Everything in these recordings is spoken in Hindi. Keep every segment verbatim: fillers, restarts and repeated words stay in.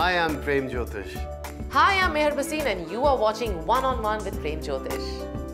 Hi, I'm Prem Jyotish. Hi, I'm Meher Basin and you are watching One on One with Prem Jyotish.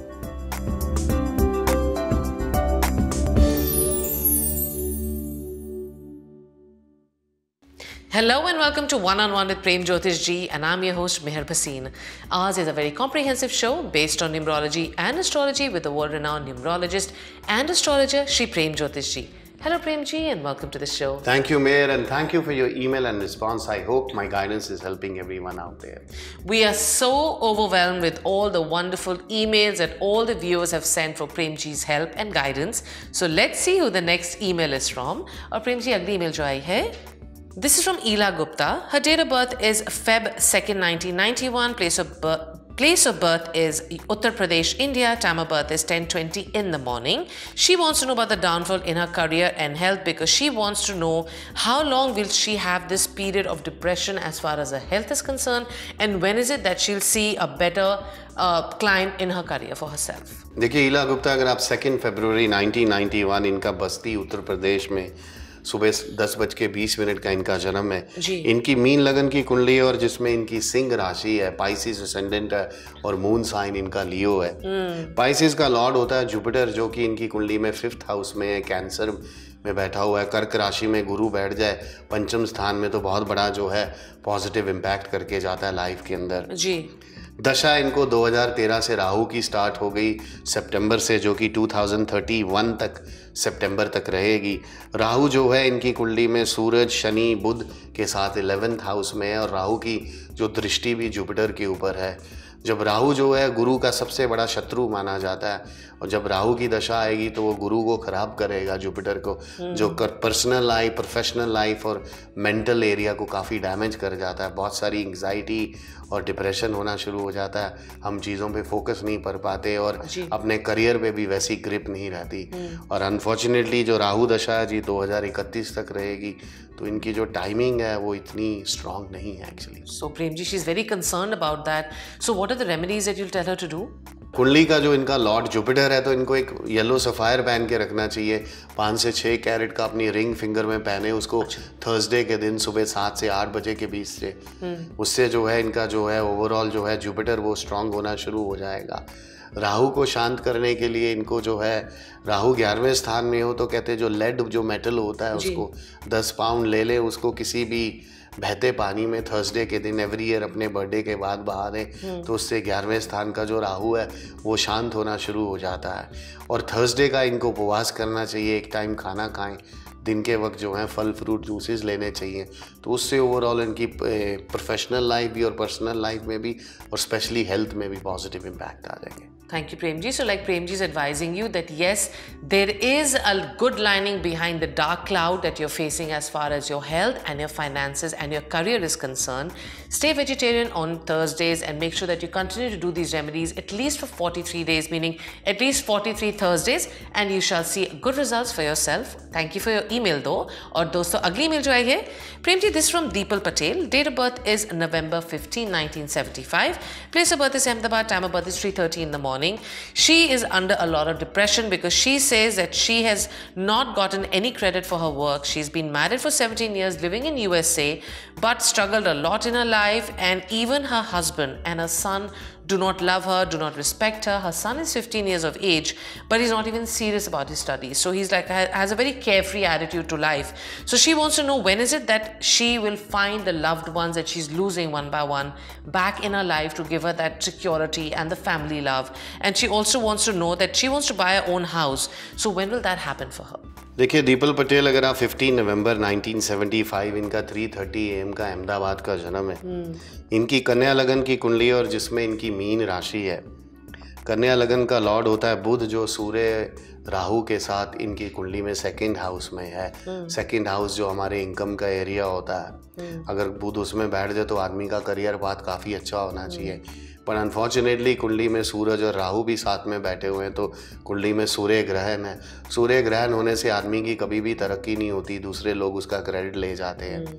Hello and welcome to One on One with Prem Jyotish Ji, and I'm your host Meher Basin. Ours is a very comprehensive show based on numerology and astrology with the world-renowned numerologist and astrologer Shri Prem Jyotish Ji. Hello Prem Ji and welcome to the show. Thank you, Meher, and thank you for your email and response. I hope my guidance is helping everyone out there. We are so overwhelmed with all the wonderful emails that all the viewers have sent for Prem Ji's help and guidance. So let's see who the next email is from. Aur Prem Ji, agli email jo aayi hai. This is from Ela Gupta. Her date of birth is February second, nineteen ninety-one. Place of birth Place of birth is Uttar Pradesh, India. Time of birth is ten twenty in the morning. She wants to know about the downfall in her career and health because she wants to know how long will she have this period of depression as far as her health is concerned, and when is it that she'll see a better uh, climb in her career for herself. देखिए ईला गुप्ता, अगर आप सेकेंड फरवरी नाइनटीन नाइंटी वन, इनका बस्ती उत्तर प्रदेश में सुबह दस बज के बीस मिनट का इनका जन्म है। इनकी मीन लगन की कुंडली है और जिसमें इनकी सिंह राशि है, पाइसिस असेंडेंट है और मून साइन इनका लियो है। पाइसिस का लॉर्ड होता है जुपिटर, जो कि इनकी कुंडली में फिफ्थ हाउस में है, कैंसर में बैठा हुआ है। कर्क राशि में गुरु बैठ जाए पंचम स्थान में तो बहुत बड़ा जो है पॉजिटिव इम्पैक्ट करके जाता है लाइफ के अंदर जी। दशा इनको दो हज़ार तेरह से राहु की स्टार्ट हो गई सितंबर से, जो कि दो हज़ार इकतीस तक सितंबर तक रहेगी। राहु जो है इनकी कुंडली में सूरज, शनि, बुध के साथ इलेवेंथ हाउस में है और राहु की जो दृष्टि भी जुपिटर के ऊपर है। जब राहु जो है गुरु का सबसे बड़ा शत्रु माना जाता है और जब राहु की दशा आएगी तो वो गुरु को खराब करेगा, जुपिटर को, जो पर्सनल लाइफ, प्रोफेशनल लाइफ और मेंटल एरिया को काफ़ी डैमेज कर जाता है। बहुत सारी एंग्जाइटी और डिप्रेशन होना शुरू हो जाता है। हम चीज़ों पे फोकस नहीं कर पाते और अपने करियर पे भी वैसी ग्रिप नहीं रहती। और अनफॉर्चुनेटली जो राहु दशा है जी दो हज़ार इकतीस तक रहेगी, तो इनकी जो टाइमिंग है वो इतनी स्ट्रांग नहीं है actually. So Prem ji, she is very concerned about that. So what are the remedies that you will tell her to do? कुंडली का जो इनका लॉर्ड जुपिटर है तो इनको एक येलो सफ़ायर पहन के रखना चाहिए। पाँच से छः कैरेट का अपनी रिंग फिंगर में पहने उसको थर्सडे के दिन सुबह सात से आठ बजे के बीच से। उससे जो है इनका जो है ओवरऑल जो है जुपिटर वो स्ट्रांग होना शुरू हो जाएगा। राहु को शांत करने के लिए इनको जो है, राहु ग्यारहवें स्थान में हो तो कहते हैं जो लेड जो मेटल होता है उसको दस पाउंड ले लें, उसको किसी भी बहते पानी में थर्सडे के दिन एवरी ईयर अपने बर्थडे के बाद बहा दें, तो उससे ग्यारहवें स्थान का जो राहु है वो शांत होना शुरू हो जाता है। और थर्सडे का इनको उपवास करना चाहिए, एक टाइम खाना खाएं, दिन के वक्त जो है फल फ्रूट जूसेस लेने चाहिए, तो उससे ओवरऑल इनकी प्रोफेशनल लाइफ भी और पर्सनल लाइफ में भी और स्पेशली हेल्थ में भी पॉजिटिव इम्पैक्ट आ जाएंगे। Thank you, Prem Ji. So like Prem Ji is advising you that yes, there is a good lining behind the dark cloud that you're facing as far as your health and your finances and your career is concerned. Stay vegetarian on Thursdays and make sure that you continue to do these remedies at least for forty-three days, meaning at least forty-three Thursdays, and you shall see good results for yourself. Thank you for your email though. और दोस्तों अगली email जो आई है Prem ji, this from Deepal Patel. Date of birth is November fifteenth, nineteen seventy-five. Place of birth is Ahmedabad. Time of birth is three thirty in the morning. She is under a lot of depression because she says that she has not gotten any credit for her work. She's been married for seventeen years, living in U S A, but struggled a lot in her life, and even her husband and her son do not love her, do not respect her. Her son is fifteen years of age, but he's not even serious about his studies. So he's like, has a very carefree attitude to life. So she wants to know when is it that she will find the loved ones that she's losing one by one back in her life to give her that security and the family love. And she also wants to know that she wants to buy her own house. So when will that happen for her? देखिए दीपल पटेल, अगर आप पंद्रह नवंबर नाइनटीन सेवेंटी फाइव, इनका तीन तीस ए एम का अहमदाबाद का जन्म है। इनकी कन्या लगन की कुंडली और जिसमें इनकी मीन राशि है। कन्या लगन का लॉर्ड होता है बुध, जो सूर्य राहु के साथ इनकी कुंडली में सेकंड हाउस में है। सेकंड हाउस जो हमारे इनकम का एरिया होता है, अगर बुध उसमें बैठ जाए तो आदमी का करियर बात काफ़ी अच्छा होना चाहिए। पर अनफॉर्चुनेटली कुंडली में सूरज और राहु भी साथ में बैठे हुए हैं, तो कुंडली में सूर्य ग्रहण है। सूर्य ग्रहण होने से आदमी की कभी भी तरक्की नहीं होती, दूसरे लोग उसका क्रेडिट ले जाते हैं।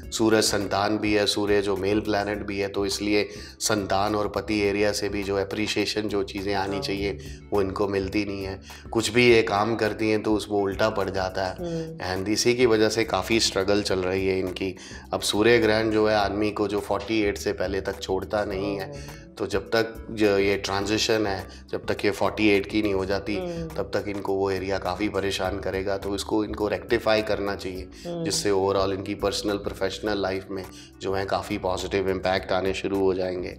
सूरज संतान भी है, सूर्य जो मेल प्लैनेट भी है, तो इसलिए संतान और पति एरिया से भी जो अप्रिशिएशन जो चीज़ें आनी चाहिए वो इनको मिलती नहीं है। कुछ भी ये काम करती हैं तो उसको उल्टा पड़ जाता है, एंड इसी की वजह से काफ़ी स्ट्रगल चल रही है इनकी। अब सूर्य ग्रहण जो है आदमी को जो अड़तालीस से पहले तक छोड़ता नहीं है, तो जब तक जो ये ट्रांजिशन है, जब तक ये अड़तालीस की नहीं हो जाती तब तक इनको वो एरिया काफ़ी परेशान करेगा। तो इसको इनको रेक्टिफाई करना चाहिए, जिससे ओवरऑल इनकी पर्सनल प्रोफेशनल लाइफ में जो है काफ़ी पॉजिटिव इम्पैक्ट आने शुरू हो जाएंगे।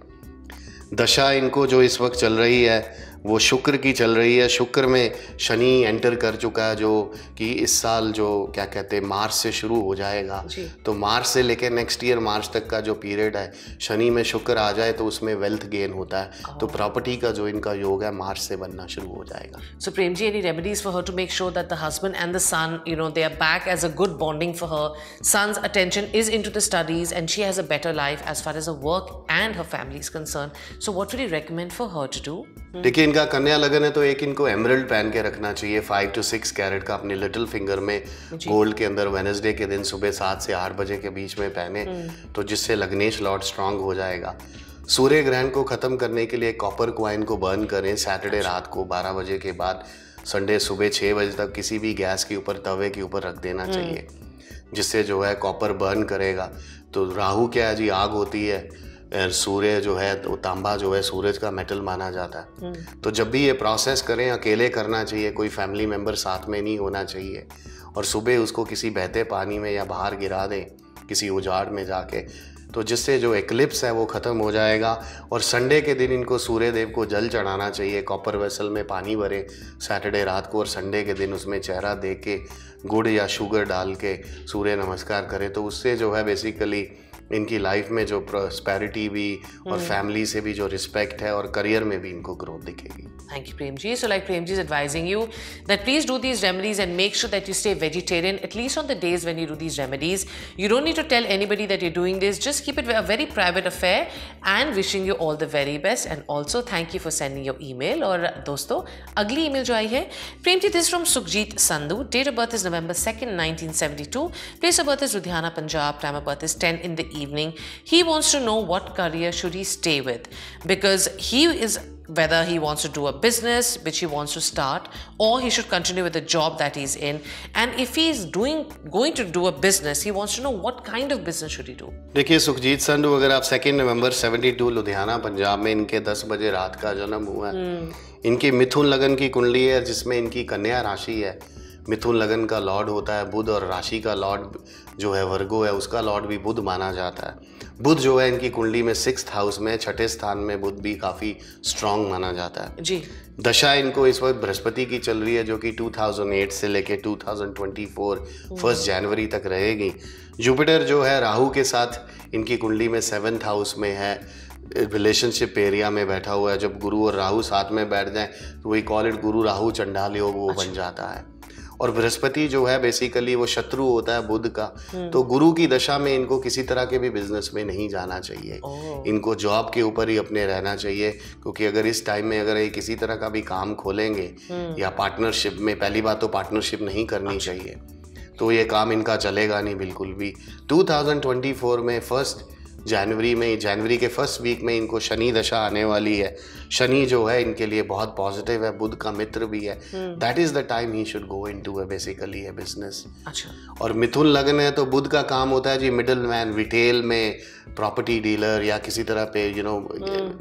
दशा इनको जो इस वक्त चल रही है वो शुक्र की चल रही है। शुक्र में शनि एंटर कर चुका है, जो कि इस साल जो क्या कहते हैं मार्च से शुरू हो जाएगा। तो मार्च से लेकर नेक्स्ट ईयर मार्च तक का जो पीरियड है, शनि में शुक्र आ जाए तो उसमें वेल्थ गेन होता है। तो प्रॉपर्टी का जो इनका योग है मार्च से बनना शुरू हो जाएगा। So Prem ji, any remedies for her to make sure that the husband and the son, you know, they are back as a good bonding for her. Son's attention is into the studies and she has a better life as far as her work and her family is concerned. So what would you recommend for her to do? देखिए, इनका कन्या लगन है तो एक इनको एमरल्ड पहन के रखना चाहिए, फाइव टू सिक्स कैरेट का, अपने लिटिल फिंगर में गोल्ड के अंदर वेडनेसडे के दिन सुबह सात से आठ बजे के बीच में पहने, तो जिससे लग्नेश लॉर्ड स्ट्रांग हो जाएगा। सूर्य ग्रहण को खत्म करने के लिए कॉपर क्वाइन को बर्न करें सैटरडे रात को बारह बजे के बाद, संडे सुबह छः बजे तक किसी भी गैस के ऊपर, तवे के ऊपर रख देना चाहिए, जिससे जो है कॉपर बर्न करेगा। तो राहु क्या है जी, आग होती है, सूर्य जो है तो तांबा जो है सूरज का मेटल माना जाता है। तो जब भी ये प्रोसेस करें अकेले करना चाहिए, कोई फैमिली मेम्बर साथ में नहीं होना चाहिए, और सुबह उसको किसी बहते पानी में या बाहर गिरा दें किसी उजाड़ में जाके, तो जिससे जो एक्लिप्स है वो ख़त्म हो जाएगा। और संडे के दिन इनको सूर्य देव को जल चढ़ाना चाहिए, कॉपर वेसल में पानी भरे सैटरडे रात को, और संडे के दिन उसमें चेहरा दे के गुड़ या शुगर डाल के सूर्य नमस्कार करें, तो उससे जो है बेसिकली इनकी लाइफ में जो प्रॉस्पेरिटी भी और फैमिली से भी जो रिस्पेक्ट है और करियर में भी इनको ग्रोथ दिखेगी। Thank you, Prem ji. So like Prem ji is advising you that please do these remedies and make sure that you stay vegetarian at least on the days when you do these remedies. You don't need to tell anybody that you're doing this. Just keep it a very private affair, and wishing you all the very best. And also thank you for sending your email. और दोस्तों अगली email जो आई है, Prem ji, this is from Sukhjeet Sandhu. Date of birth is November second, nineteen seventy-two. Place of birth is Ludhiana, Punjab. Time of birth is ten in the evening. He wants to know what career should he stay with, because he is whether he wants to do a business which he wants to start, or he should continue with the job that he's in. And if he is doing going to do a business, he wants to know what kind of business should he do. देखिए सुखजीत संधू, अगर आप सेकेंड नवंबर बहत्तर लुधियाना पंजाब में इनके दस बजे रात का जन्म हुआ है, इनकी मिथुन लगन की कुंडली है जिसमें इनकी कन्या राशि है। मिथुन लगन का लॉर्ड होता है बुध, और राशि का लॉर्ड जो है वर्गो है, उसका लॉर्ड भी बुध माना जाता है। बुध जो है इनकी कुंडली में सिक्स्थ हाउस में, छठे स्थान में बुध भी काफ़ी स्ट्रांग माना जाता है जी। दशा इनको इस वक्त बृहस्पति की चल रही है, जो कि दो हज़ार आठ से लेके दो हज़ार चौबीस फर्स्ट जनवरी तक रहेगी। जुपिटर जो है राहु के साथ इनकी कुंडली में सेवन्थ हाउस में है, रिलेशनशिप एरिया में बैठा हुआ है। जब गुरु और राहु साथ में बैठ जाएं तो वही कॉल इट गुरु राहु चंडाल योग वो बन जाता है। और बृहस्पति जो है बेसिकली वो शत्रु होता है बुध का, तो गुरु की दशा में इनको किसी तरह के भी बिजनेस में नहीं जाना चाहिए, इनको जॉब के ऊपर ही अपने रहना चाहिए। क्योंकि अगर इस टाइम में अगर ये किसी तरह का भी काम खोलेंगे या पार्टनरशिप में, पहली बात तो पार्टनरशिप नहीं करनी चाहिए, तो ये काम इनका चलेगा नहीं बिल्कुल भी। दो हज़ार चौबीस में फर्स्ट जनवरी में, जनवरी के फर्स्ट वीक में इनको शनि दशा आने वाली है। शनि जो है इनके लिए बहुत पॉजिटिव है, बुध का मित्र भी है। That is the time he should go into a basically a business. अच्छा। और मिथुन लगन है तो बुध का काम होता है जी मिडिल मैन, रिटेल में, प्रॉपर्टी डीलर या किसी तरह पे यू नो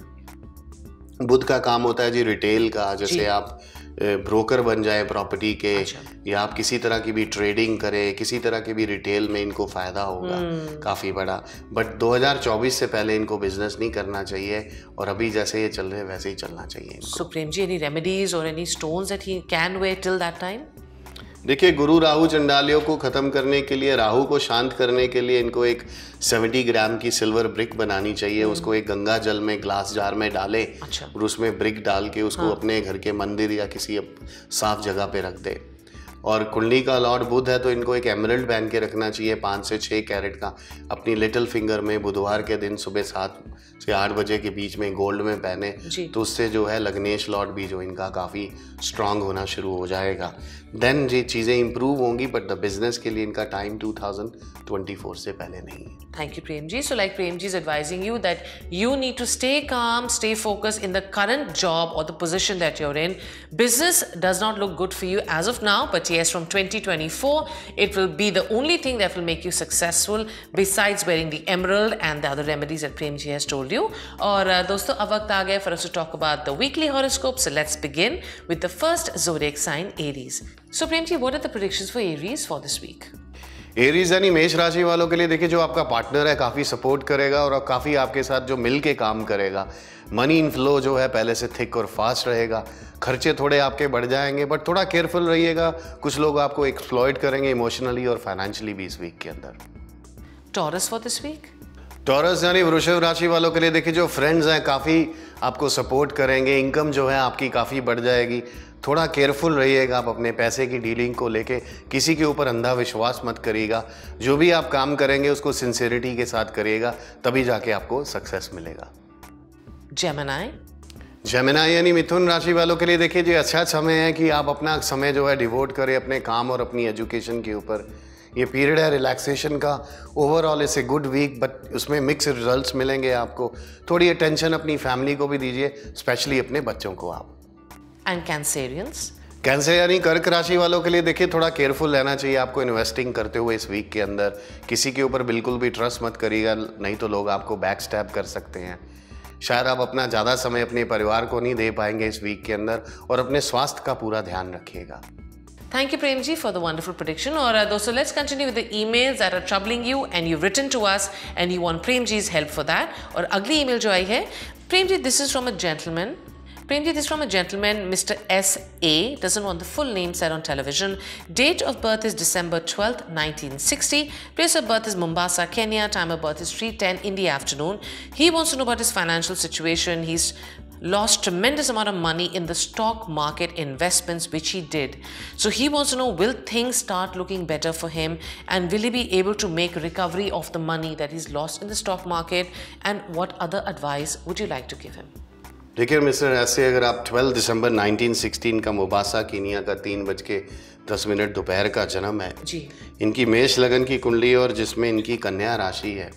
बुध का काम होता है जी रिटेल का, जैसे आप ब्रोकर बन जाए प्रॉपर्टी के, अच्छा। या आप किसी तरह की भी ट्रेडिंग करें, किसी तरह की भी रिटेल में इनको फ़ायदा होगा काफ़ी बड़ा। बट दो हज़ार चौबीस से पहले इनको बिजनेस नहीं करना चाहिए, और अभी जैसे ये चल रहे हैं वैसे ही चलना चाहिए। So Prem ji, any remedies और any stones that he can wear till that time? देखिए, गुरु राहु चंडालियों को ख़त्म करने के लिए, राहु को शांत करने के लिए इनको एक सत्तर ग्राम की सिल्वर ब्रिक बनानी चाहिए। उसको एक गंगा जल में ग्लास जार में डालें, अच्छा। और उसमें ब्रिक डाल के उसको हाँ। अपने घर के मंदिर या किसी साफ जगह पे रख दे। और कुंडली का लॉर्ड बुध है तो इनको एक एमरल्ड पहन के रखना चाहिए पाँच से छः कैरेट का अपनी लिटिल फिंगर में बुधवार के दिन सुबह सात से आठ बजे के बीच में गोल्ड में पहने, तो उससे जो है लग्नेश लॉर्ड भी जो इनका काफ़ी स्ट्रांग होना शुरू हो जाएगा। देन ये चीज़ें इंप्रूव होंगी, बट द बिजनेस के लिए इनका time two thousand twenty four से पहले नहीं है। Thank you, Prem Ji. So like Prem Ji is advising you that you need to stay calm, stay focused in the current job or the position that you're in. Business does not look good for you as of now, but yes, from twenty twenty-four, it will be the only thing that will make you successful besides wearing the emerald and the other remedies that Prem Ji has told you. और दोस्तों अब वक्त आ गया for us to talk about the weekly horoscope. So let's begin with the first zodiac sign, Aries. So Prem Ji, what are the predictions for Aries for this week? Aries यानी मेष राशि वालों के लिए देखिए, जो आपका पार्टनर है काफ़ी सपोर्ट करेगा और काफ़ी आपके साथ जो मिल के काम करेगा। मनी इनफ्लो जो है पहले से थिक और फास्ट रहेगा। खर्चे थोड़े आपके बढ़ जाएंगे, बट थोड़ा केयरफुल रहिएगा। कुछ लोग आपको एक्सप्लॉइट करेंगे इमोशनली और फाइनेंशियली भी इस वीक के अंदर। Taurus for this week? Taurus यानी वृषभ राशि वालों के लिए देखिए, जो फ्रेंड्स हैं काफ़ी आपको सपोर्ट करेंगे। इनकम जो है आपकी काफ़ी बढ़ जाएगी। थोड़ा केयरफुल रहिएगा आप अपने पैसे की डीलिंग को लेके। किसी के ऊपर अंधा विश्वास मत करिएगा। जो भी आप काम करेंगे उसको सिंसियरिटी के साथ करिएगा, तभी जाके आपको सक्सेस मिलेगा। Gemini? जेमिनी यानी मिथुन राशि वालों के लिए देखिए, जो अच्छा समय है कि आप अपना समय जो है डिवोट करें अपने काम और अपनी एजुकेशन के ऊपर। ये पीरियड है रिलैक्सेशन का। Overall it's a good week, but उसमें मिक्स रिजल्ट्स मिलेंगे आपको। थोड़ी अटेंशन अपनी फैमिली को भी दीजिए, स्पेशली अपने बच्चों को आप। And Cancerians? कैंसर यानी कर्क राशि वालों के लिए देखिए, थोड़ा केयरफुल रहना चाहिए आपको इन्वेस्टिंग करते हुए इस वीक के अंदर। किसी के ऊपर बिल्कुल भी ट्रस्ट मत करिएगा, नहीं तो लोग आपको बैक स्टैब कर सकते हैं। शायद आप अपना ज़्यादा समय अपने परिवार को नहीं दे पाएंगे इस वीक के अंदर, और अपने स्वास्थ्य का पूरा ध्यान रखिएगा। Thank you, Prem Ji, for the wonderful prediction. और uh, दोस्तों, let's continue with the emails that are troubling you and you've written to us and you want Prem Ji's help for that. और अगली email जो आई है, Prem Ji, this is from a gentleman. Prem Ji, this is from a gentleman, Mister S A, doesn't want the full name said on television. Date of birth is December twelfth, nineteen sixty. Place of birth is Mombasa, Kenya. Time of birth is three ten in the afternoon. He wants to know about his financial situation. He's lost tremendous amount of money in the stock market investments which he did. So he wants to know, will things start looking better for him, and will he be able to make recovery of the money that he's lost in the stock market, and what other advice would you like to give him? देखिए मिस्टर ऐसे, अगर आप बारह दिसंबर नाइनटीन सिक्सटीन का मोबासा कीनिया का तीन बज के दस मिनट दोपहर का जन्म है जी। इनकी मेष लगन की कुंडली और जिसमें इनकी कन्या राशि है,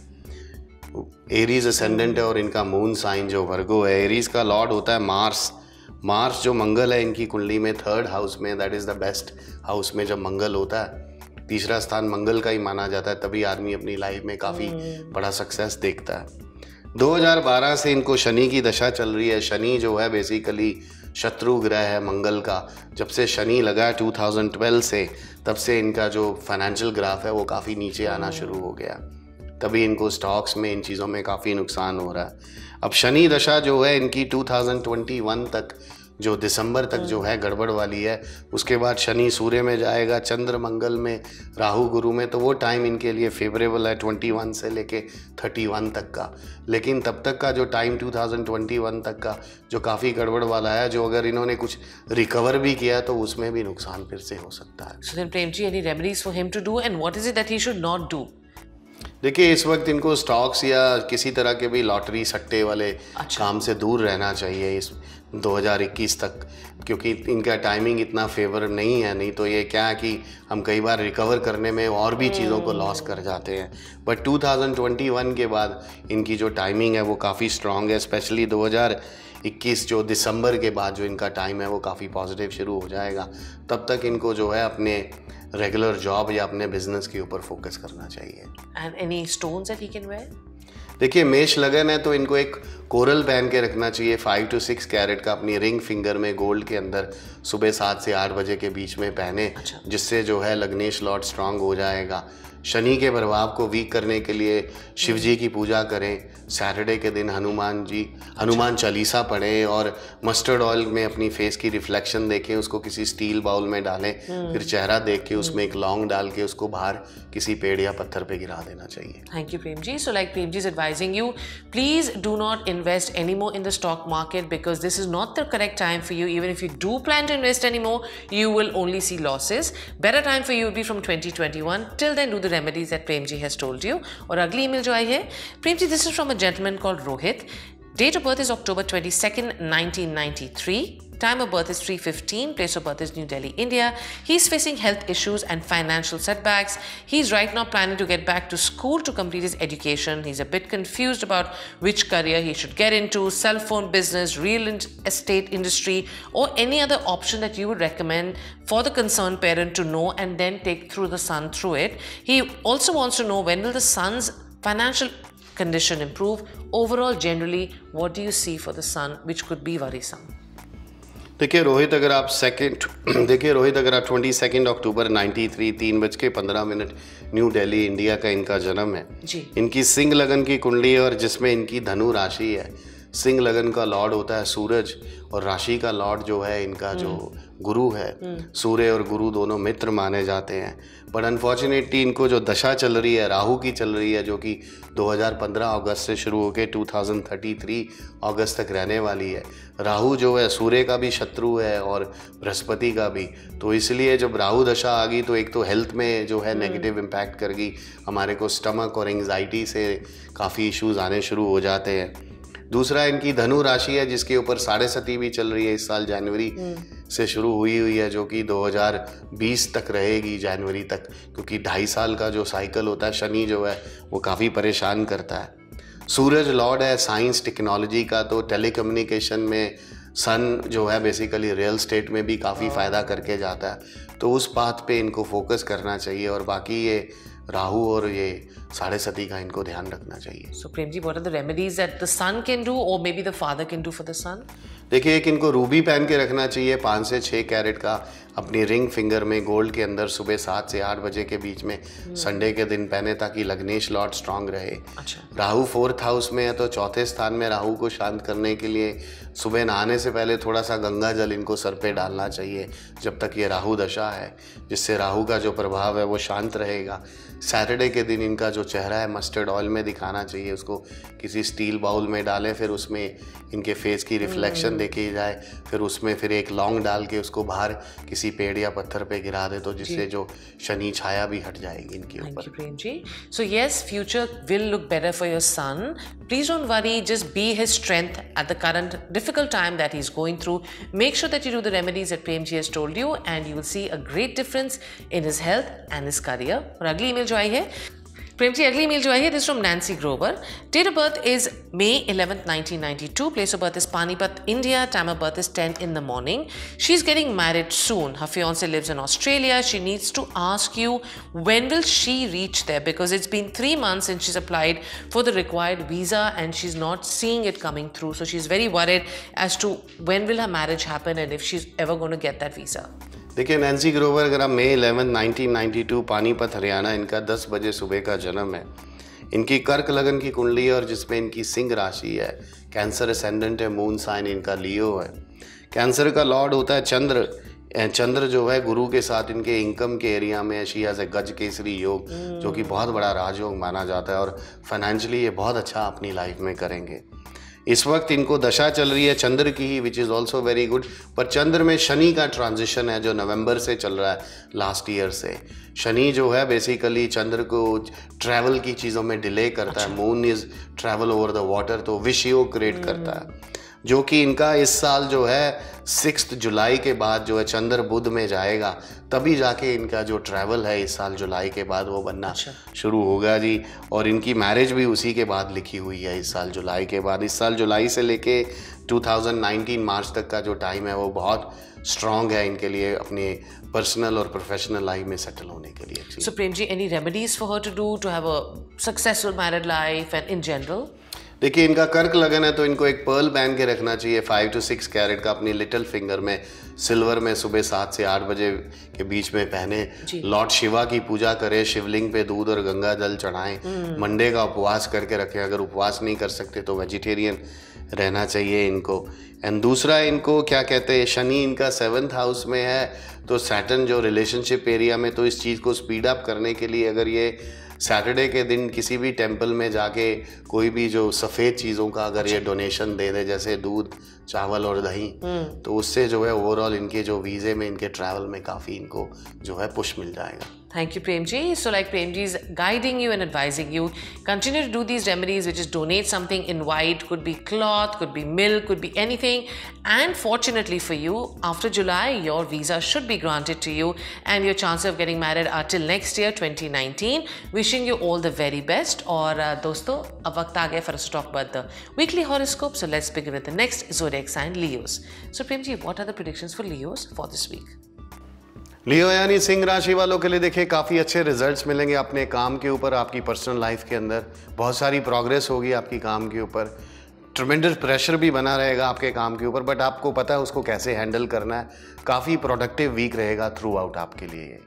एरीज असेंडेंट है और इनका मून साइन जो वर्गो है। एरीज का लॉर्ड होता है मार्स। मार्स जो मंगल है इनकी कुंडली में थर्ड हाउस में, that is the best house में जब मंगल होता है, तीसरा स्थान मंगल का ही माना जाता है, तभी आदमी अपनी लाइफ में काफ़ी बड़ा सक्सेस देखता है। दो हज़ार बारह से इनको शनि की दशा चल रही है। शनि जो है बेसिकली शत्रु ग्रह है मंगल का। जब से शनि लगा है दो हज़ार बारह से, तब से इनका जो फाइनेंशियल ग्राफ है वो काफ़ी नीचे आना शुरू हो गया, तभी इनको स्टॉक्स में इन चीज़ों में काफ़ी नुकसान हो रहा है। अब शनि दशा जो है इनकी दो हज़ार इक्कीस तक, जो दिसंबर तक जो है गड़बड़ वाली है। उसके बाद शनि सूर्य में जाएगा, चंद्र मंगल में, राहु गुरु में, तो वो टाइम इनके लिए फेवरेबल है इक्कीस से लेके इकतीस तक का। लेकिन तब तक का जो टाइम दो हज़ार इक्कीस तक का जो काफ़ी गड़बड़ वाला है, जो अगर इन्होंने कुछ रिकवर भी किया तो उसमें भी नुकसान फिर से हो सकता है। So then Prem Ji, any remedies for him to do, and what is it that he should not do? देखिए इस वक्त इनको स्टॉक्स या किसी तरह के भी लॉटरी सट्टे वाले अच्छा। काम से दूर रहना चाहिए इस दो हज़ार इक्कीस तक, क्योंकि इनका टाइमिंग इतना फेवर नहीं है। नहीं तो ये क्या है कि हम कई बार रिकवर करने में और भी चीज़ों को लॉस कर जाते हैं। बट दो हज़ार इक्कीस के बाद इनकी जो टाइमिंग है वो काफ़ी स्ट्रॉन्ग है। स्पेशली दो हज़ार इक्कीस जो दिसंबर के बाद जो इनका टाइम है वो काफ़ी पॉजिटिव शुरू हो जाएगा। तब तक इनको जो है अपने रेगुलर जॉब या अपने बिजनेस के ऊपर फोकस करना चाहिए। And any stones that he can wear? देखिए मेष लगन है तो इनको एक कोरल पहन के रखना चाहिए, फाइव टू सिक्स कैरेट का, अपनी रिंग फिंगर में गोल्ड के अंदर सुबह सात से आठ बजे के बीच में पहने। अच्छा। जिससे जो है लग्नेश लॉर्ड स्ट्रांग हो जाएगा। शनि के प्रभाव को वीक करने के लिए शिव जी की पूजा करें। सैटरडे के दिन हनुमान जी हनुमान चालीसा पढ़ें और मस्टर्ड ऑयल में अपनी फेस की रिफ्लेक्शन देखें, उसको किसी स्टील बाउल में डालें, फिर चेहरा देख के उसमें एक लौंग डाल के उसको बाहर किसी पेड़ या पत्थर पे गिरा देना चाहिए। Thank you, Prem ji. So like Prem ji is advising you, please do not invest anymore in the stock market because this is not the correct time for you. Even if you do plan to invest anymore, you will only see losses. Better time for you will be from twenty twenty-one. Till then, do the remedies that Prem ji has told you. और अगली email जो आई है, Prem ji, this is from a gentleman called Rohit. Date of birth is October twenty-second, nineteen ninety-three. Time of birth is three fifteen. Place of birth is New Delhi, India. He's facing health issues and financial setbacks. He's right now planning to get back to school to complete his education. He's a bit confused about which career he should get into, cell phone business, real estate industry, or any other option that you would recommend for the concerned parent to know and then take through the son through it. He also wants to know when will the son's financial condition improve. Overall, generally, what do you see for the son which could be worrisome? देखिए रोहित, अगर आप सेकंड देखिए रोहित अगर आप twenty second October ninety three तीन बज के पंद्रह मिनट न्यू दिल्ली इंडिया का इनका जन्म है जी। इनकी सिंह लगन की कुंडली है और जिसमें इनकी धनु राशि है। सिंह लगन का लॉर्ड होता है सूरज और राशि का लॉर्ड जो है इनका जो गुरु है, सूर्य और गुरु दोनों मित्र माने जाते हैं। बट अनफॉर्चुनेटली इनको जो दशा चल रही है राहु की चल रही है, जो कि दो हज़ार पंद्रह अगस्त से शुरू होकर दो हज़ार तैंतीस अगस्त तक रहने वाली है। राहु जो है सूर्य का भी शत्रु है और बृहस्पति का भी, तो इसलिए जब राहु दशा आ गई तो एक तो हेल्थ में जो है नेगेटिव इम्पैक्ट करेगी, हमारे को स्टमक और एंग्जाइटी से काफ़ी इश्यूज आने शुरू हो जाते हैं। दूसरा इनकी धनु राशि है जिसके ऊपर साढ़े सती भी चल रही है, इस साल जनवरी से शुरू हुई हुई है, जो कि दो हज़ार बीस तक रहेगी जनवरी तक, क्योंकि ढाई साल का जो साइकिल होता है शनि जो है वो काफ़ी परेशान करता है। सूरज लॉर्ड है साइंस टेक्नोलॉजी का, तो टेलीकम्युनिकेशन में सन जो है बेसिकली रियल स्टेट में भी काफ़ी फ़ायदा करके जाता है, तो उस बात पे इनको फोकस करना चाहिए। और बाकी ये राहु और ये साढ़े सती का इनको ध्यान रखना चाहिए। So Prem ji, what are the remedies that the son can do or maybe the father can do for the son? देखिए एक इनको रूबी पहन के रखना चाहिए, पाँच से छः कैरेट का अपनी रिंग फिंगर में गोल्ड के अंदर, सुबह सात से आठ बजे के बीच में संडे के दिन पहने ताकि लग्नेश लॉर्ड स्ट्रांग रहे। अच्छा। राहु फोर्थ हाउस में है तो चौथे स्थान में राहु को शांत करने के लिए सुबह नहाने से पहले थोड़ा सा गंगा जल इनको सर पे डालना चाहिए जब तक ये राहु दशा है, जिससे राहु का जो प्रभाव है वो शांत रहेगा। सैटरडे के दिन इनका जो चेहरा है मस्टर्ड ऑयल में दिखाना चाहिए, उसको किसी स्टील बाउल में डालें, फिर उसमें इनके फेस की रिफ्लेक्शन देखी जाए, फिर उसमें फिर एक लौंग डाल के उसको बाहर किसी पेड़ या पत्थर पे गिरा दे, तो जिससे जो शनि छाया भी हट जाएगी इनके ऊपर। Thank you, Prem ji. So yes, future will look better for your son. Please don't worry, just be his strength at the current difficult time that he's going through. Make sure that you do the remedies that Prem ji has told you and you will see a great difference in his health and his career. और अगली email जो आई है प्रेम जी, अगली email जो आई है this is from Nancy Grover. Date of birth is May eleventh, nineteen ninety-two. Place of birth is Panipat, India. Time of birth is ten in the morning. She's getting married soon. Her fiance lives in Australia. She needs to ask you when will she reach there, because it's been three months since she's applied for the required visa and she's not seeing it coming through. So she's very worried as to when will her marriage happen and if she's ever going to get that visa. देखिए नैन्सी ग्रोवर, अगर आप May eleven nineteen ninety two Panipat Haryana, इनका दस बजे सुबह का जन्म है। इनकी कर्क लगन की कुंडली है और जिसमें इनकी सिंह राशि है, कैंसर असेंडेंट है, मून साइन इनका लियो है। कैंसर का लॉर्ड होता है चंद्र, चंद्र जो है गुरु के साथ इनके इनकम के एरिया में शी हैज़ ए गज केसरी योग, जो कि बहुत बड़ा राजयोग माना जाता है और फाइनेंशियली ये बहुत अच्छा अपनी लाइफ में करेंगे। इस वक्त इनको दशा चल रही है चंद्र की ही, which is also very good, पर चंद्र में शनि का ट्रांजिशन है जो नवंबर से चल रहा है लास्ट ईयर से। शनि जो है बेसिकली चंद्र को ट्रैवल की चीज़ों में डिले करता है। Moon is travel over the water, तो विश योग क्रिएट करता है, जो कि इनका इस साल जो है सिक्स जुलाई के बाद जो है चंद्र बुध में जाएगा, तभी जाके इनका जो ट्रैवल है इस साल जुलाई के बाद वो बनना अच्छा। शुरू होगा जी। और इनकी मैरिज भी उसी के बाद लिखी हुई है, इस साल जुलाई के बाद। इस साल जुलाई से लेके दो हज़ार उन्नीस मार्च तक का जो टाइम है वो बहुत स्ट्रॉन्ग है इनके लिए अपने पर्सनल और प्रोफेशनल लाइफ में सेटल होने के लिए। So Prem ji, any remedies for her to do to have a successful married life and in general? देखिए इनका कर्क लगन है तो इनको एक पर्ल पहन के रखना चाहिए फाइव टू सिक्स कैरेट का अपनी लिटिल फिंगर में, सिल्वर में, सुबह सात से आठ बजे के बीच में पहने। लॉर्ड शिवा की पूजा करें, शिवलिंग पे दूध और गंगा जल चढ़ाएं, मंडे का उपवास करके रखें। अगर उपवास नहीं कर सकते तो वेजिटेरियन रहना चाहिए इनको। एंड दूसरा, इनको क्या कहते हैं, शनि इनका सेवन्थ हाउस में है, तो सैटर्न जो रिलेशनशिप एरिया में, तो इस चीज़ को स्पीड अप करने के लिए अगर ये सैटरडे के दिन किसी भी टेंपल में जाके कोई भी जो सफ़ेद चीज़ों का अगर ये डोनेशन दे दे, जैसे दूध, चावल और दही, तो उससे जो है ओवरऑल इनके जो वीज़े में, इनके ट्रैवल में काफ़ी इनको जो है पुश मिल जाएगा। Thank you, Prem Ji. So like Prem Ji is guiding you and advising you, continue to do these remedies, which is donate something in white, could be cloth, could be milk, could be anything. And fortunately for you, after July, your visa should be granted to you and your chances of getting married are till next year, twenty nineteen. Wishing you all the very best. और uh, दोस्तों, अब वक्त आ गया for us to talk about the weekly horoscope. So let's begin with the next zodiac sign, Leos. So Prem Ji, what are the predictions for Leos for this week? लियो यानी सिंह राशि वालों के लिए देखिए काफ़ी अच्छे रिजल्ट्स मिलेंगे अपने काम के ऊपर, आपकी पर्सनल लाइफ के अंदर बहुत सारी प्रोग्रेस होगी आपकी काम के ऊपर। ट्रमेंडस प्रेशर भी बना रहेगा आपके काम के ऊपर, बट आपको पता है उसको कैसे हैंडल करना है। काफ़ी प्रोडक्टिव वीक रहेगा थ्रू आउट आपके लिए ये।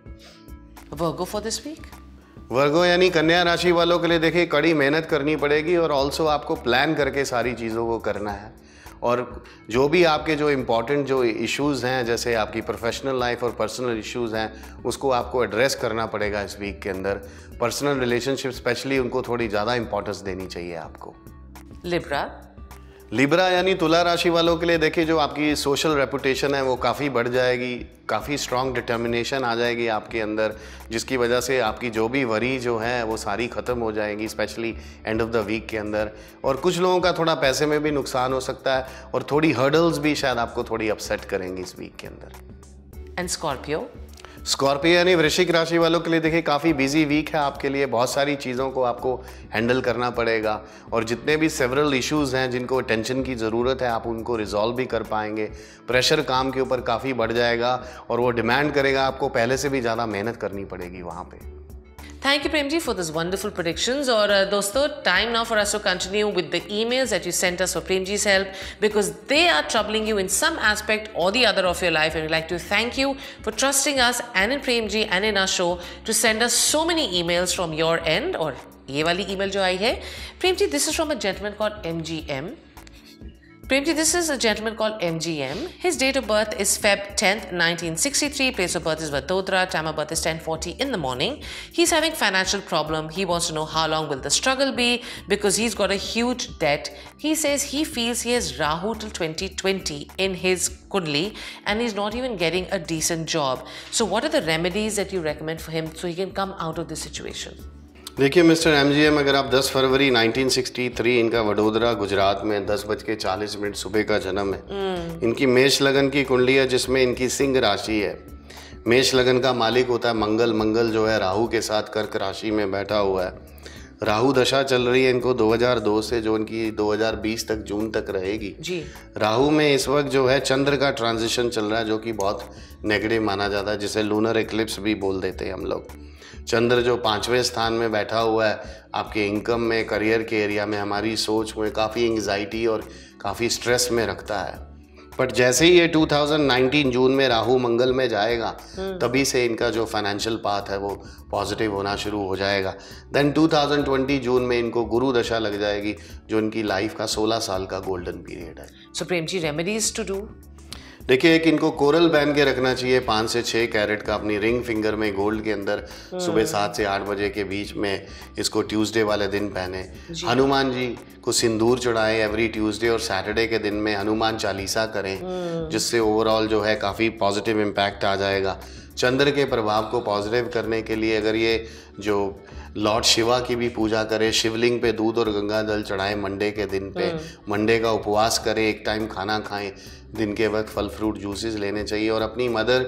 Virgo for this week? Virgo यानी कन्या राशि वालों के लिए देखिए कड़ी मेहनत करनी पड़ेगी और ऑल्सो आपको प्लान करके सारी चीज़ों को करना है। और जो भी आपके जो इम्पोर्टेंट जो इश्यूज़ हैं, जैसे आपकी प्रोफेशनल लाइफ और पर्सनल इश्यूज़ हैं, उसको आपको एड्रेस करना पड़ेगा इस वीक के अंदर। पर्सनल रिलेशनशिप स्पेशली उनको थोड़ी ज़्यादा इंपॉर्टेंस देनी चाहिए आपको। लिब्रा? लिब्रा यानी तुला राशि वालों के लिए देखिए जो आपकी सोशल रेपुटेशन है वो काफ़ी बढ़ जाएगी, काफ़ी स्ट्रॉन्ग डिटर्मिनेशन आ जाएगी आपके अंदर, जिसकी वजह से आपकी जो भी वरी जो है वो सारी ख़त्म हो जाएगी, specially end of the week के अंदर। और कुछ लोगों का थोड़ा पैसे में भी नुकसान हो सकता है और थोड़ी हर्डल्स भी शायद आपको थोड़ी अपसेट करेंगी इस वीक के अंदर। And Scorpio? स्कॉर्पियो यानी वृश्चिक राशि वालों के लिए देखिए काफ़ी बिजी वीक है आपके लिए, बहुत सारी चीज़ों को आपको हैंडल करना पड़ेगा और जितने भी सेवरल इश्यूज़ हैं जिनको टेंशन की ज़रूरत है आप उनको रिजॉल्व भी कर पाएंगे। प्रेशर काम के ऊपर काफ़ी बढ़ जाएगा और वो डिमांड करेगा आपको पहले से भी ज़्यादा मेहनत करनी पड़ेगी वहाँ पर। Thank you, Prem Ji, for those wonderful predictions. और uh, दोस्तों, time now for us to continue with the emails that you sent us for Prem Ji's help, because they are troubling you in some aspect or the other of your life, and we'd like to thank you for trusting us and in Prem Ji and in our show to send us so many emails from your end. और ये वाली email जो आई है, Prem Ji, this is from a gentleman called M G M. Prem Ji, this is a gentleman called M G M. His date of birth is February tenth, nineteen sixty-three. Place of birth is Vadodara. Time of birth is ten forty in the morning. He's having financial problem. He wants to know how long will the struggle be because he's got a huge debt. He says he feels he has Rahu till twenty twenty in his Kundli and he's not even getting a decent job. So what are the remedies that you recommend for him so he can come out of this situation? देखिए मिस्टर एमजीएम, अगर आप दस फरवरी नाइनटीन सिक्सटी थ्री, इनका वडोदरा गुजरात में दस बज के चालीस मिनट सुबह का जन्म है। mm. इनकी मेष लगन की कुंडली है जिसमें इनकी सिंह राशि है। मेष लगन का मालिक होता है मंगल। मंगल जो है राहु के साथ कर्क राशि में बैठा हुआ है। राहु दशा चल रही है इनको दो हज़ार दो से जो इनकी दो हज़ार बीस तक जून तक रहेगी जी। राहु में इस वक्त जो है चंद्र का ट्रांजिशन चल रहा है जो कि बहुत नेगेटिव माना जाता है, जिसे लूनर एक्लिप्स भी बोल देते हैं हम लोग। चंद्र जो पाँचवें स्थान में बैठा हुआ है आपके इनकम में, करियर के एरिया में, हमारी सोच में काफ़ी एंग्जाइटी और काफ़ी स्ट्रेस में रखता है। बट जैसे ही ये दो हज़ार उन्नीस जून में राहु मंगल में जाएगा तभी से इनका जो फाइनेंशियल पाथ है वो पॉजिटिव होना शुरू हो जाएगा। देन दो हज़ार बीस जून में इनको गुरु दशा लग जाएगी जो इनकी लाइफ का सोलह साल का गोल्डन पीरियड है। So Prem ji, remedies to do? देखिए, एक इनको कोरल पहन के रखना चाहिए पाँच से छः कैरेट का अपनी रिंग फिंगर में गोल्ड के अंदर, सुबह सात से आठ बजे के बीच में इसको ट्यूसडे वाले दिन पहने। हनुमान जी को सिंदूर चढ़ाएं एवरी ट्यूसडे और सैटरडे के दिन में हनुमान चालीसा करें, जिससे ओवरऑल जो है काफ़ी पॉजिटिव इम्पैक्ट आ जाएगा। चंद्र के प्रभाव को पॉजिटिव करने के लिए अगर ये जो लॉर्ड शिवा की भी पूजा करें, शिवलिंग पे दूध और गंगा जल चढ़ाएं मंडे के दिन पे, मंडे का उपवास करें, एक टाइम खाना खाएं, दिन के वक्त फल फ्रूट जूसेस लेने चाहिए और अपनी मदर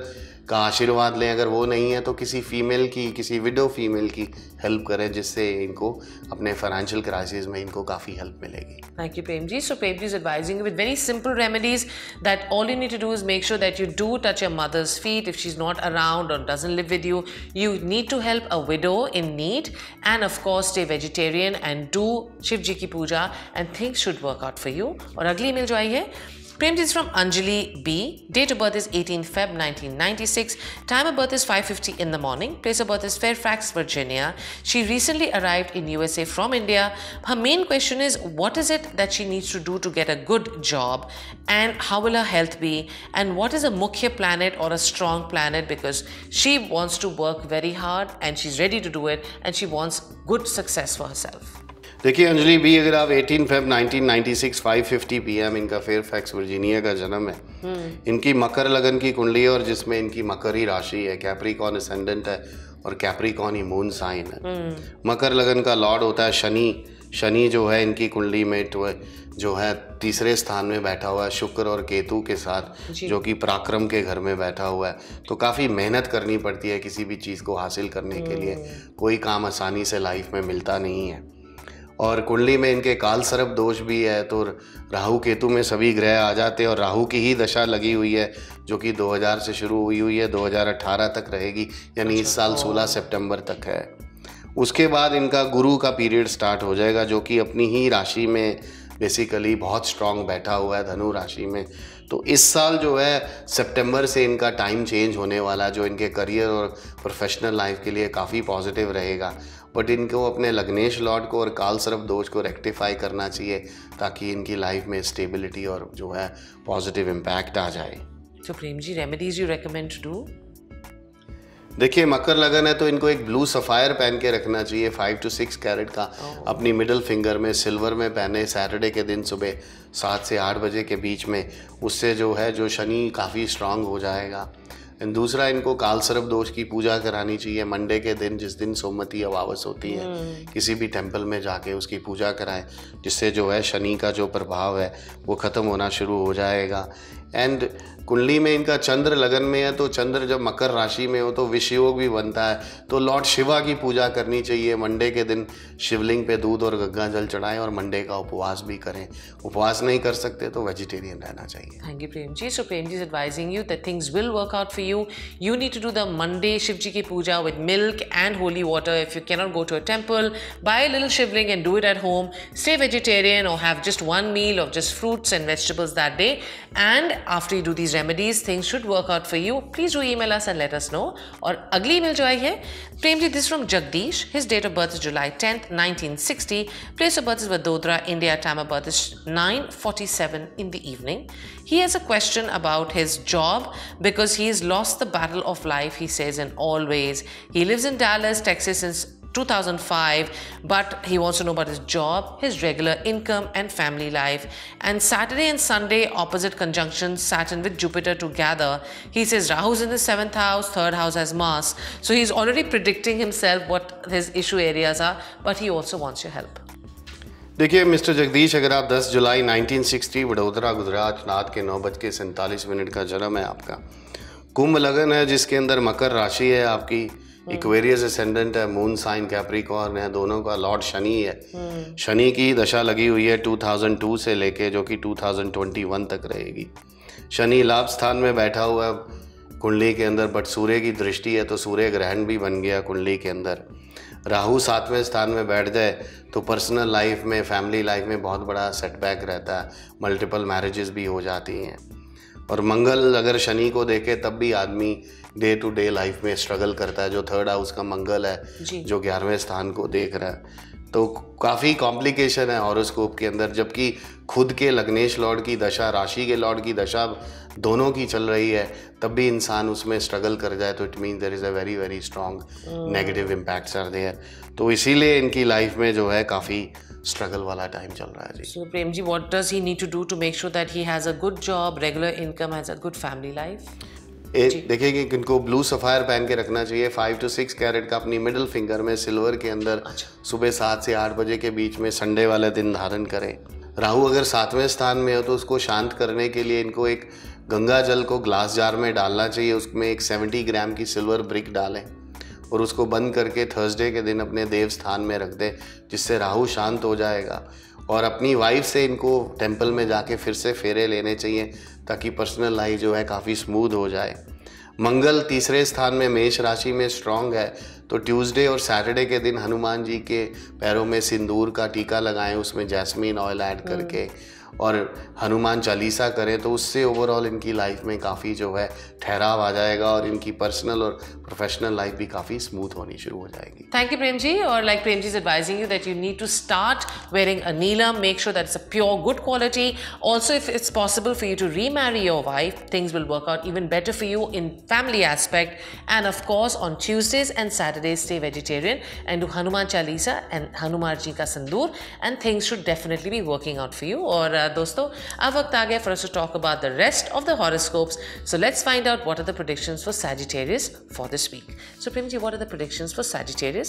का आशीर्वाद लें। अगर वो नहीं है तो किसी फीमेल की, किसी विडो फीमेल की हेल्प करें, जिससे इनको अपने फाइनेंशियल क्राइसिस में इनको काफ़ी हेल्प मिलेगी। Thank you, Prem ji. So Prem ji is advising you with very simple remedies that all you need to do is make sure that you do touch your mother's feet if she's not around or doesn't live with you. You need to help a widow in need, and of course stay vegetarian and do Shiv ji ki puja, and things should work out for you. और अगली email जो आई है, Prem ji is from Anjali B. Date of birth is eighteenth February nineteen ninety-six. Time of birth is five fifty in the morning. Place of birth is Fairfax, Virginia. She recently arrived in U S A from India. Her main question is, what is it that she needs to do to get a good job, and how will her health be, and what is a mukhya planet or a strong planet, because she wants to work very hard and she's ready to do it, and she wants good success for herself. देखिए अंजलि बी, अगर आप अठारह फरवरी नाइनटीन नाइंटी सिक्स पाँच पचास पीएम इनका फेयरफैक्स वर्जीनिया का जन्म है। इनकी मकर लगन की कुंडली है और जिसमें इनकी मकरी राशि है, कैप्रिकॉर्न असेंडेंट है और कैप्रिकॉर्न ही मून साइन है। मकर लगन का लॉर्ड होता है शनि। शनि जो है इनकी कुंडली में तो जो है तीसरे स्थान में बैठा हुआ है शुक्र और केतु के साथ, जो कि पराक्रम के घर में बैठा हुआ है। तो काफ़ी मेहनत करनी पड़ती है किसी भी चीज़ को हासिल करने के लिए, कोई काम आसानी से लाइफ में मिलता नहीं है। और कुंडली में इनके काल सर्प दोष भी है, तो राहु केतु में सभी ग्रह आ जाते हैं और राहु की ही दशा लगी हुई है, जो कि दो हज़ार से शुरू हुई हुई है, दो हज़ार अठारह तक रहेगी, यानी इस साल सोलह सितंबर तक है। उसके बाद इनका गुरु का पीरियड स्टार्ट हो जाएगा, जो कि अपनी ही राशि में बेसिकली बहुत स्ट्रांग बैठा हुआ है, धनु राशि में। तो इस साल जो है सितंबर से इनका टाइम चेंज होने वाला है, जो इनके करियर और प्रोफेशनल लाइफ के लिए काफ़ी पॉजिटिव रहेगा। बट इनको अपने लग्नेश लॉर्ड को और काल सर्प दोष को रेक्टिफाई करना चाहिए, ताकि इनकी लाइफ में स्टेबिलिटी और जो है पॉजिटिव इम्पैक्ट आ जाए। तो Prem ji, remedies you recommend to do? देखिए मकर लगन है तो इनको एक ब्लू सफ़ायर पहन के रखना चाहिए, फाइव टू सिक्स कैरेट का, अपनी मिडिल फिंगर में सिल्वर में पहने सैटरडे के दिन सुबह सात से आठ बजे के बीच में। उससे जो है जो शनि काफ़ी स्ट्रांग हो जाएगा। एंड दूसरा, इनको काल सर्प दोष की पूजा करानी चाहिए मंडे के दिन, जिस दिन सोमवती अमावस होती है। किसी भी टेंपल में जाके उसकी पूजा कराएं, जिससे जो है शनि का जो प्रभाव है वो ख़त्म होना शुरू हो जाएगा। एंड कुंडली में इनका चंद्र लगन में है, तो चंद्र जब मकर राशि में हो तो विषयोग भी बनता है। तो लॉर्ड शिवा की पूजा करनी चाहिए मंडे के दिन, शिवलिंग पे दूध और गंगा जल चढ़ाएं और मंडे का उपवास भी करें। उपवास नहीं कर सकते तो वेजिटेरियन रहना चाहिए। Thank you Prem ji. So Prem ji is advising you that things will work out for you. You need to do the Monday Shiv ji की पूजा with milk and holy water. If you cannot go to a temple, buy a little Shivling and do it at home. Stay vegetarian और have just one meal of just fruits and vegetables that day, and after you do these remedies, things should work out for you. Please do email us and let us know. और अगली email जो आई है, Prem ji, this from Jagdish. His date of birth is July tenth, nineteen sixty. Place of birth is Vadodara, India. Time of birth is nine forty-seven in the evening. He has a question about his job because he has lost the battle of life, he says, in all ways. He lives in Dallas, Texas since two thousand five, but he wants to know about his job, his regular income and family life. And Saturday and Sunday opposite conjunctions, Saturn with Jupiter together. He says Rahu's in the seventh house, third house has Mars. So he's already predicting himself what his issue areas are, but he also wants your help. देखिए मिस्टर जगदीश, अगर आप दस जुलाई नाइनटीन सिक्सटी वडोदरा गुजरात रात के नौ बज के सैंतालीस मिनट का जन्म है आपका। कुंभ लगन है जिसके अंदर मकर राशि है आपकी, इक्वेरियस असेंडेंट है, मून साइन कैप्रिकॉर्न है, दोनों का लॉर्ड शनि है। शनि की दशा लगी हुई है दो हज़ार दो से लेके जो कि दो हज़ार इक्कीस तक रहेगी। शनि लाभ स्थान में बैठा हुआ है कुंडली के अंदर, बट सूर्य की दृष्टि है तो सूर्य ग्रहण भी बन गया कुंडली के अंदर। राहु सातवें स्थान में बैठ जाए तो पर्सनल लाइफ में, फैमिली लाइफ में बहुत बड़ा सेटबैक रहता है, मल्टीपल मैरिजेस भी हो जाती हैं। और मंगल अगर शनि को देखे तब भी आदमी डे टू डे लाइफ में स्ट्रगल करता है। जो थर्ड हाउस का मंगल है जो ग्यारहवें स्थान को देख रहा है, तो काफ़ी कॉम्प्लिकेशन है हॉरोस्कोप के अंदर। जबकि खुद के लग्नेश लॉर्ड की दशा, राशि के लॉर्ड की दशा दोनों की चल रही है, तब भी इंसान उसमें स्ट्रगल कर जाए तो it mean there is a very very strong negative impacts are there. तो इसीलिए इनकी लाइफ में जो है काफ़ी स्ट्रगल वाला टाइम चल रहा है जी। So Prem ji, what does he need to do to make sure that he has a good job, regular income, has a good family life? देखिए कि इनको ब्लू सफ़ायर पहन के रखना चाहिए, फाइव टू सिक्स कैरेट का, अपनी मिडिल फिंगर में सिल्वर के अंदर। अच्छा। सुबह सात से आठ बजे के बीच में संडे वाले दिन धारण करें। राहु अगर सातवें स्थान में हो तो उसको शांत करने के लिए इनको एक गंगा जल को ग्लास जार में डालना चाहिए, उसमें एक सत्तर ग्राम की सिल्वर ब्रिक डालें और उसको बंद करके थर्सडे के दिन अपने देव स्थान में रख दें, जिससे राहु शांत हो जाएगा। और अपनी वाइफ से इनको टेंपल में जाके फिर से फेरे लेने चाहिए ताकि पर्सनल लाइफ जो है काफ़ी स्मूथ हो जाए। मंगल तीसरे स्थान में मेष राशि में स्ट्रांग है, तो ट्यूसडे और सैटरडे के दिन हनुमान जी के पैरों में सिंदूर का टीका लगाएं, उसमें जैस्मीन ऑयल ऐड करके और हनुमान चालीसा करें, तो उससे ओवरऑल इनकी लाइफ में काफ़ी जो है ठहराव आ जाएगा और इनकी पर्सनल और प्रोफेशनल लाइफ भी काफ़ी स्मूथ होनी शुरू हो जाएगी। Thank you, Prem ji. Or like Prem ji is advising you that you need to start wearing a neelam. Make sure that it's a pure, good quality. Also, if it's possible for you to remarry your wife, things will work out even better for you in family aspect. And of course, on Tuesdays and Saturdays, stay vegetarian and do Hanuman Chalisa and Hanuman ji ka Sandoor, and things should definitely be working out for you. Or uh, दोस्तों, अब वक्त आ गया for us to talk about the rest of the horoscopes. So let's find out what are the predictions for Sagittarius for this week. So Prem ji, what are the predictions for Sagittarius?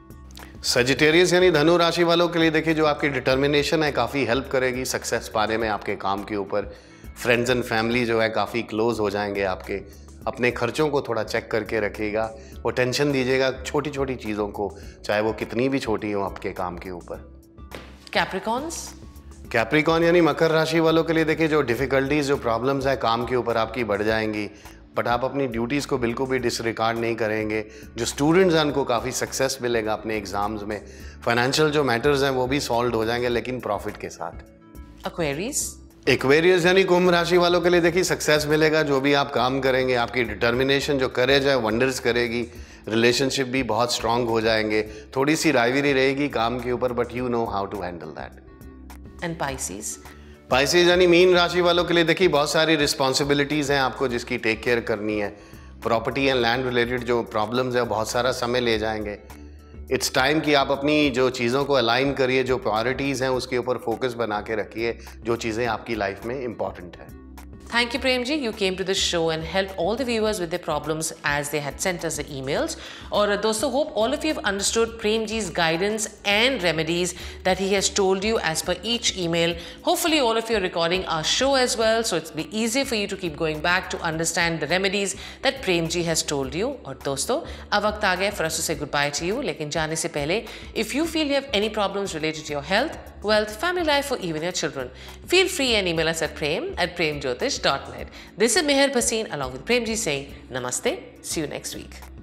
Sagittarius यानी धनु राशि वालों के लिए देखिए, जो आपकी डिटर्मिनेशन है काफ़ी हेल्प करेगी सक्सेस पाने में आपके काम के ऊपर। फ्रेंड्स एंड फैमिली जो है काफ़ी क्लोज हो जाएंगे आपके। अपने खर्चों को थोड़ा चेक करके रखिएगा, वो टेंशन दीजिएगा छोटी छोटी चीज़ों को, चाहे वो कितनी भी छोटी हो आपके काम के ऊपर। Capricorns? कैप्रिकॉन यानी मकर राशि वालों के लिए देखिए, जो डिफ़िकल्टीज जो प्रॉब्लम्स है काम के ऊपर आपकी बढ़ जाएंगी, बट आप अपनी ड्यूटीज़ को बिल्कुल भी डिसरिगार्ड नहीं करेंगे। जो स्टूडेंट्स हैं उनको काफ़ी सक्सेस मिलेगा अपने एग्जाम्स में। फाइनेंशियल जो मैटर्स हैं वो भी सॉल्व हो जाएंगे, लेकिन प्रॉफिट के साथ। Aquarius? एक्वेरियस यानी कुंभ राशि वालों के लिए देखिए, सक्सेस मिलेगा। जो भी आप काम करेंगे, आपकी डिटर्मिनेशन जो करेज है वंडर्स करेगी। रिलेशनशिप भी बहुत स्ट्रांग हो जाएंगे। थोड़ी सी राइवरी रहेगी काम के ऊपर, but you know how to handle that. And Pisces? Pisces यानी मीन राशि वालों के लिए देखिए, बहुत सारी रिस्पॉन्सिबिलिटीज़ हैं आपको जिसकी टेक केयर करनी है। प्रॉपर्टी एंड लैंड रिलेटेड जो प्रॉब्लम्स है बहुत सारा समय ले जाएंगे। इट्स टाइम कि आप अपनी जो चीज़ों को अलाइन करिए, जो प्रायोरिटीज़ हैं उसके ऊपर फोकस बना के रखिए, जो चीज़ें आपकी लाइफ में इंपॉर्टेंट है। Thank you, Prem ji. You came to the show and helped all the viewers with their problems as they had sent us the emails. और दोस्तों, hope all of you have understood Prem ji's guidance and remedies that he has told you as per each email. Hopefully, all of you are recording our show as well, so it's be easier for you to keep going back to understand the remedies that Prem ji has told you. और दोस्तों, अब वक्त आ गया for us to say goodbye to you. लेकिन जाने से पहले, if you feel you have any problems related to your health, wealth, family life, or even your children, feel free and email us at prem at prem jyotish dot net. This is Meher Bhasin along with Prem ji saying Namaste. See you next week.